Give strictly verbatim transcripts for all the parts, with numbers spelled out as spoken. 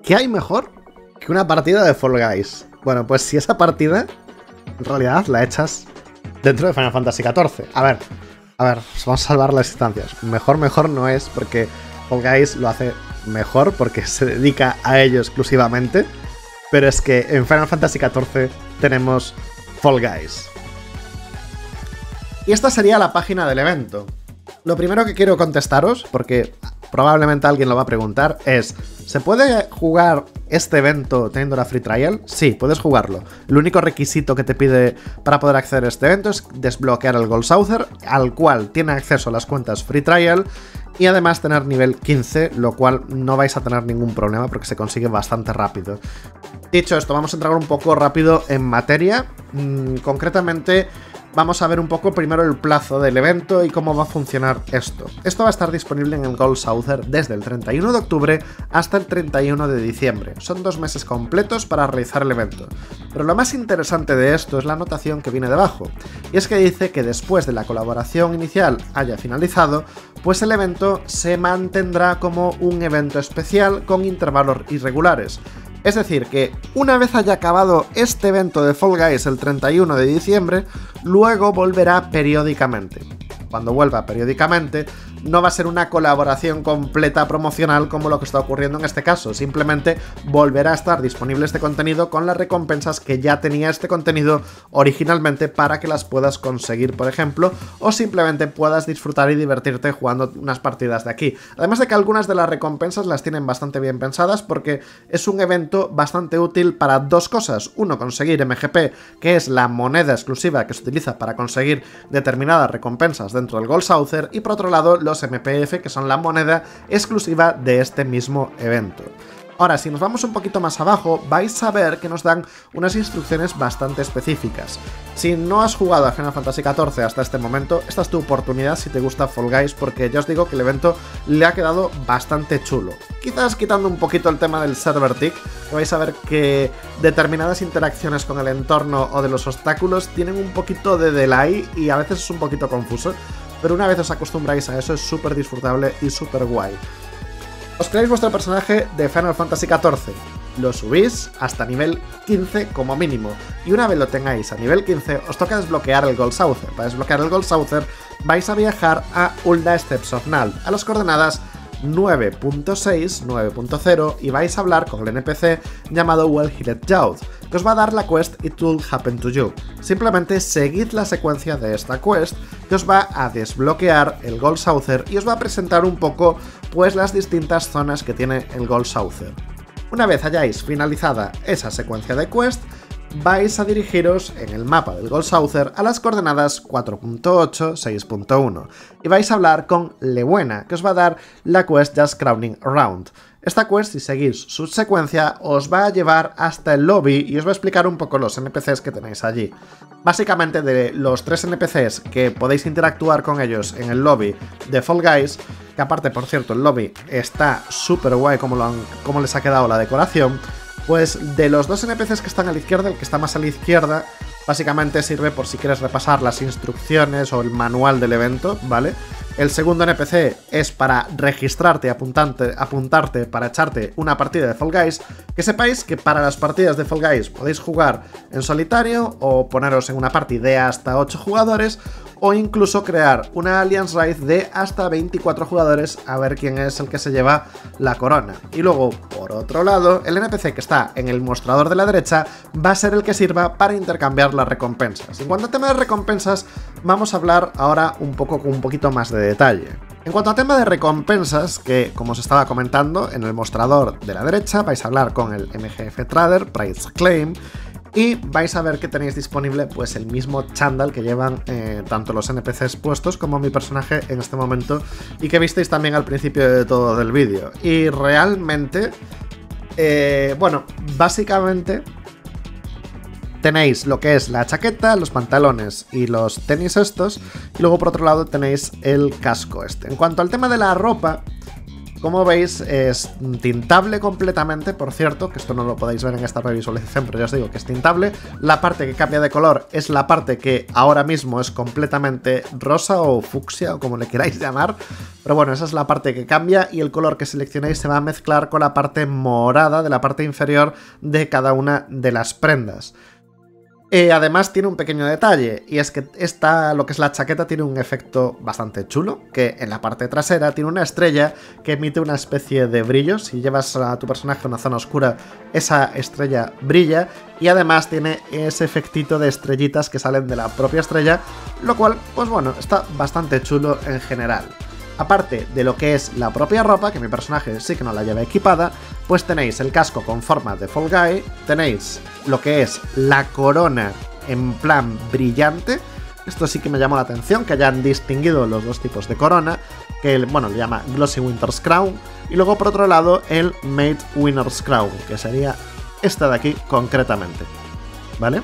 ¿qué hay mejor que una partida de Fall Guys? Bueno, pues si esa partida en realidad la echas dentro de Final Fantasy catorce. A ver, a ver, vamos a salvar las instancias. Mejor, mejor no es porque Fall Guys lo hace mejor porque se dedica a ello exclusivamente. Pero es que en Final Fantasy catorce tenemos Fall Guys. Y esta sería la página del evento. Lo primero que quiero contestaros, porque probablemente alguien lo va a preguntar, es ¿se puede jugar este evento teniendo la free trial? Sí, puedes jugarlo. El único requisito que te pide para poder acceder a este evento es desbloquear el Gold Saucer, al cual tiene acceso a las cuentas free trial, y además tener nivel quince, lo cual no vais a tener ningún problema porque se consigue bastante rápido. Dicho esto, vamos a entrar un poco rápido en materia. Mm, concretamente, vamos a ver un poco primero el plazo del evento y cómo va a funcionar esto. Esto va a estar disponible en el Gold Saucer desde el treinta y uno de octubre hasta el treinta y uno de diciembre. Son dos meses completos para realizar el evento. Pero lo más interesante de esto es la anotación que viene debajo. Y es que dice que después de la colaboración inicial haya finalizado, pues el evento se mantendrá como un evento especial con intervalos irregulares. Es decir, que una vez haya acabado este evento de Fall Guys el treinta y uno de diciembre, luego volverá periódicamente. Cuando vuelva periódicamente, no va a ser una colaboración completa promocional como lo que está ocurriendo en este caso, simplemente volverá a estar disponible este contenido con las recompensas que ya tenía este contenido originalmente para que las puedas conseguir, por ejemplo, o simplemente puedas disfrutar y divertirte jugando unas partidas de aquí. Además de que algunas de las recompensas las tienen bastante bien pensadas porque es un evento bastante útil para dos cosas. Uno, conseguir M G P, que es la moneda exclusiva que se utiliza para conseguir determinadas recompensas dentro del Gold Saucer, y por otro lado los M P F, que son la moneda exclusiva de este mismo evento. Ahora, si nos vamos un poquito más abajo, vais a ver que nos dan unas instrucciones bastante específicas. Si no has jugado a Final Fantasy catorce hasta este momento, esta es tu oportunidad si te gusta Fall Guys, porque ya os digo que el evento le ha quedado bastante chulo. Quizás quitando un poquito el tema del server tick, vais a ver que determinadas interacciones con el entorno o de los obstáculos tienen un poquito de delay y a veces es un poquito confuso, pero una vez os acostumbráis a eso es súper disfrutable y súper guay. Os creáis vuestro personaje de Final Fantasy catorce, lo subís hasta nivel quince como mínimo, y una vez lo tengáis a nivel quince os toca desbloquear el Gold Saucer. Para desbloquear el Gold Saucer vais a viajar a Ul'dah Steppes of Nuln, a las coordenadas nueve punto seis, nueve punto cero, y vais a hablar con el N P C llamado Well-Heeled Youth, que os va a dar la quest It Will Happen to You. Simplemente seguid la secuencia de esta quest que os va a desbloquear el Gold Saucer y os va a presentar un poco pues las distintas zonas que tiene el Gold Saucer. Una vez hayáis finalizada esa secuencia de quest, vais a dirigiros en el mapa del Gold Saucer a las coordenadas cuatro punto ocho, seis punto uno y vais a hablar con Lebuena, que os va a dar la quest Just Crowning Around. Esta quest, si seguís su secuencia, os va a llevar hasta el lobby y os va a explicar un poco los N P Cs que tenéis allí. Básicamente, de los tres N P Cs que podéis interactuar con ellos en el lobby de Fall Guys, que aparte, por cierto, el lobby está súper guay como, lo han, como les ha quedado la decoración, pues de los dos N P Cs que están a la izquierda, el que está más a la izquierda, básicamente sirve por si quieres repasar las instrucciones o el manual del evento, ¿vale? El segundo N P C es para registrarte y apuntarte, apuntarte para echarte una partida de Fall Guys. Que sepáis que para las partidas de Fall Guys podéis jugar en solitario o poneros en una party de hasta ocho jugadores, o incluso crear una Alliance Raid de hasta veinticuatro jugadores a ver quién es el que se lleva la corona. Y luego, por otro lado, el N P C que está en el mostrador de la derecha va a ser el que sirva para intercambiar las recompensas. En cuanto al tema de recompensas, vamos a hablar ahora un poco con un poquito más de detalle. En cuanto al tema de recompensas, que como os estaba comentando, en el mostrador de la derecha vais a hablar con el M G F Trader, Price Claim, y vais a ver que tenéis disponible pues el mismo chándal que llevan eh, tanto los N P Cs puestos como mi personaje en este momento, y que visteis también al principio de todo el vídeo. Y realmente, eh, bueno, básicamente tenéis lo que es la chaqueta, los pantalones y los tenis estos, y luego por otro lado tenéis el casco este. En cuanto al tema de la ropa, como veis es tintable completamente, por cierto, que esto no lo podéis ver en esta previsualización, pero ya os digo que es tintable. La parte que cambia de color es la parte que ahora mismo es completamente rosa o fucsia o como le queráis llamar, pero bueno, esa es la parte que cambia y el color que seleccionéis se va a mezclar con la parte morada de la parte inferior de cada una de las prendas. Eh, además tiene un pequeño detalle, y es que esta, lo que es la chaqueta, tiene un efecto bastante chulo, que en la parte trasera tiene una estrella que emite una especie de brillo. Si llevas a tu personaje a una zona oscura, esa estrella brilla, y además tiene ese efectito de estrellitas que salen de la propia estrella, lo cual, pues bueno, está bastante chulo en general. Aparte de lo que es la propia ropa, que mi personaje sí que no la lleva equipada, pues tenéis el casco con forma de Fall Guy, tenéis lo que es la corona en plan brillante. Esto sí que me llamó la atención, que hayan distinguido los dos tipos de corona, que el, bueno, le llama Glossy Winter's Crown, y luego por otro lado el Maid Winner's Crown, que sería esta de aquí concretamente, ¿vale?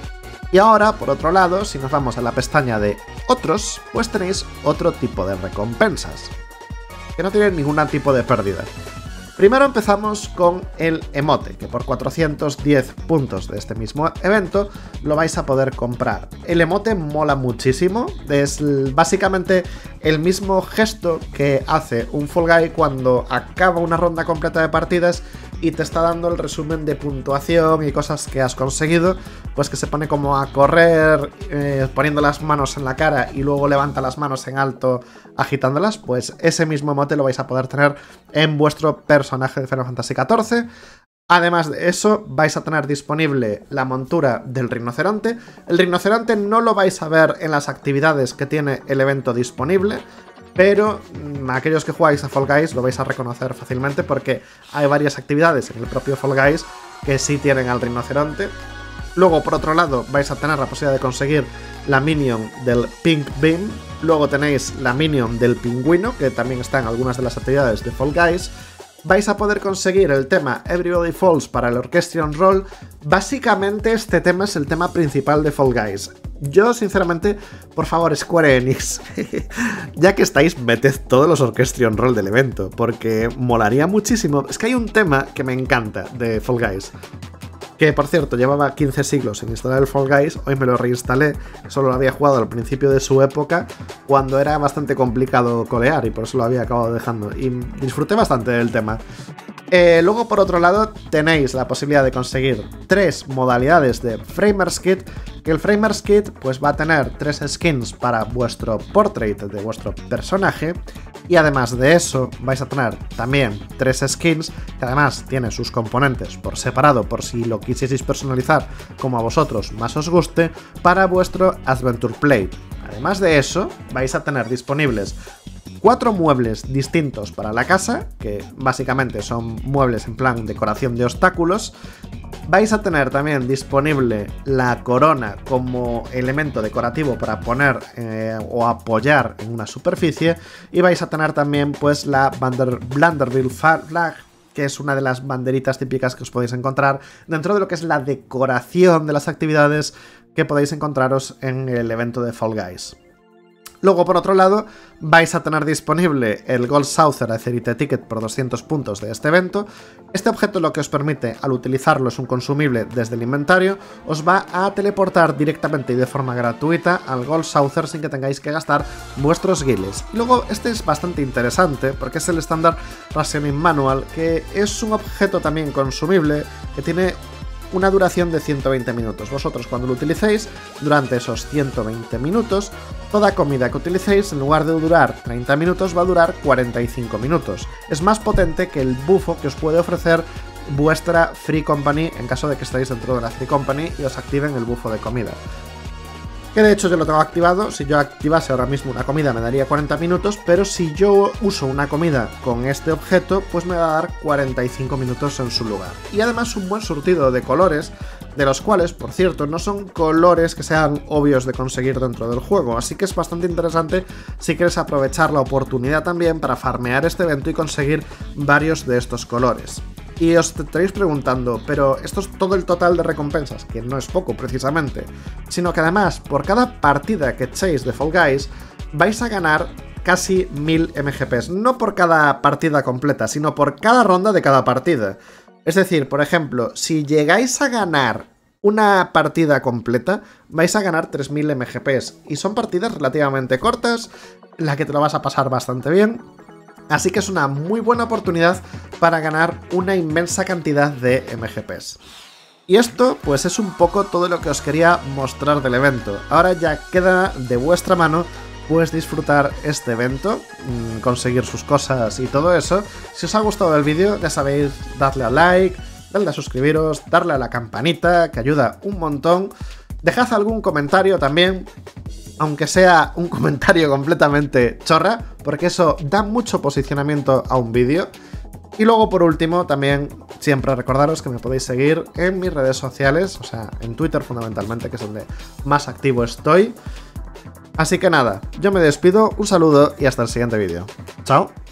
Y ahora, por otro lado, si nos vamos a la pestaña de otros, pues tenéis otro tipo de recompensas, que no tienen ningún tipo de pérdida. Primero empezamos con el emote, que por cuatrocientos diez puntos de este mismo evento lo vais a poder comprar. El emote mola muchísimo, es básicamente el mismo gesto que hace un Fall Guy cuando acaba una ronda completa de partidas y te está dando el resumen de puntuación y cosas que has conseguido, pues que se pone como a correr eh, poniendo las manos en la cara y luego levanta las manos en alto agitándolas. Pues ese mismo emote lo vais a poder tener en vuestro personaje de Final Fantasy catorce. Además de eso, vais a tener disponible la montura del rinoceronte. El rinoceronte no lo vais a ver en las actividades que tiene el evento disponible, pero mmm, aquellos que jugáis a Fall Guys lo vais a reconocer fácilmente porque hay varias actividades en el propio Fall Guys que sí tienen al rinoceronte. Luego, por otro lado, vais a tener la posibilidad de conseguir la minion del Pink Beam. Luego tenéis la minion del pingüino, que también está en algunas de las actividades de Fall Guys. Vais a poder conseguir el tema Everybody Falls para el Orchestrion Roll. Básicamente este tema es el tema principal de Fall Guys. Yo, sinceramente, por favor, Square Enix, ya que estáis, meted todos los Orchestrion Roll del evento, porque molaría muchísimo. Es que hay un tema que me encanta de Fall Guys, que por cierto llevaba quince siglos sin instalar el Fall Guys, hoy me lo reinstalé, solo lo había jugado al principio de su época, cuando era bastante complicado colear y por eso lo había acabado dejando, y disfruté bastante del tema. Eh, luego, por otro lado, tenéis la posibilidad de conseguir tres modalidades de Framers Kit, que el Framers Kit pues va a tener tres skins para vuestro portrait de vuestro personaje, y además de eso vais a tener también tres skins, que además tienen sus componentes por separado por si lo quisieseis personalizar como a vosotros más os guste, para vuestro Adventure Plate. Además de eso, vais a tener disponibles cuatro muebles distintos para la casa, que básicamente son muebles en plan decoración de obstáculos. Vais a tener también disponible la corona como elemento decorativo para poner eh, o apoyar en una superficie. Y vais a tener también pues la Bander Vanderbilt Flag, que es una de las banderitas típicas que os podéis encontrar dentro de lo que es la decoración de las actividades que podéis encontraros en el evento de Fall Guys. Luego, por otro lado, vais a tener disponible el Gold Saucer Aetherite Ticket por doscientos puntos de este evento. Este objeto lo que os permite, al utilizarlo, es un consumible desde el inventario, os va a teleportar directamente y de forma gratuita al Gold Saucer sin que tengáis que gastar vuestros guiles. Y luego, este es bastante interesante porque es el Standard Rationing Manual, que es un objeto también consumible que tiene una duración de ciento veinte minutos. Vosotros, cuando lo utilicéis, durante esos ciento veinte minutos, toda comida que utilicéis, en lugar de durar treinta minutos, va a durar cuarenta y cinco minutos. Es más potente que el bufo que os puede ofrecer vuestra Free Company en caso de que estéis dentro de la Free Company y os activen el bufo de comida. Que de hecho yo lo tengo activado. Si yo activase ahora mismo una comida me daría cuarenta minutos, pero si yo uso una comida con este objeto, pues me va a dar cuarenta y cinco minutos en su lugar. Y además un buen surtido de colores, de los cuales, por cierto, no son colores que sean obvios de conseguir dentro del juego, así que es bastante interesante si quieres aprovechar la oportunidad también para farmear este evento y conseguir varios de estos colores. Y os estaréis preguntando, pero esto es todo el total de recompensas, que no es poco precisamente, sino que además por cada partida que echéis de Fall Guys vais a ganar casi mil M G Ps. No por cada partida completa, sino por cada ronda de cada partida. Es decir, por ejemplo, si llegáis a ganar una partida completa, vais a ganar tres mil M G Ps. Y son partidas relativamente cortas, en las que te lo vas a pasar bastante bien. Así que es una muy buena oportunidad para ganar una inmensa cantidad de M G Ps. Y esto, pues es un poco todo lo que os quería mostrar del evento. Ahora ya queda de vuestra mano, pues disfrutar este evento, mmm, conseguir sus cosas y todo eso. Si os ha gustado el vídeo, ya sabéis, dadle a like, dadle a suscribiros, darle a la campanita, que ayuda un montón. Dejad algún comentario también, aunque sea un comentario completamente chorra, porque eso da mucho posicionamiento a un vídeo. Y luego, por último, también siempre recordaros que me podéis seguir en mis redes sociales, o sea, en Twitter fundamentalmente, que es donde más activo estoy. Así que nada, yo me despido, un saludo y hasta el siguiente vídeo. ¡Chao!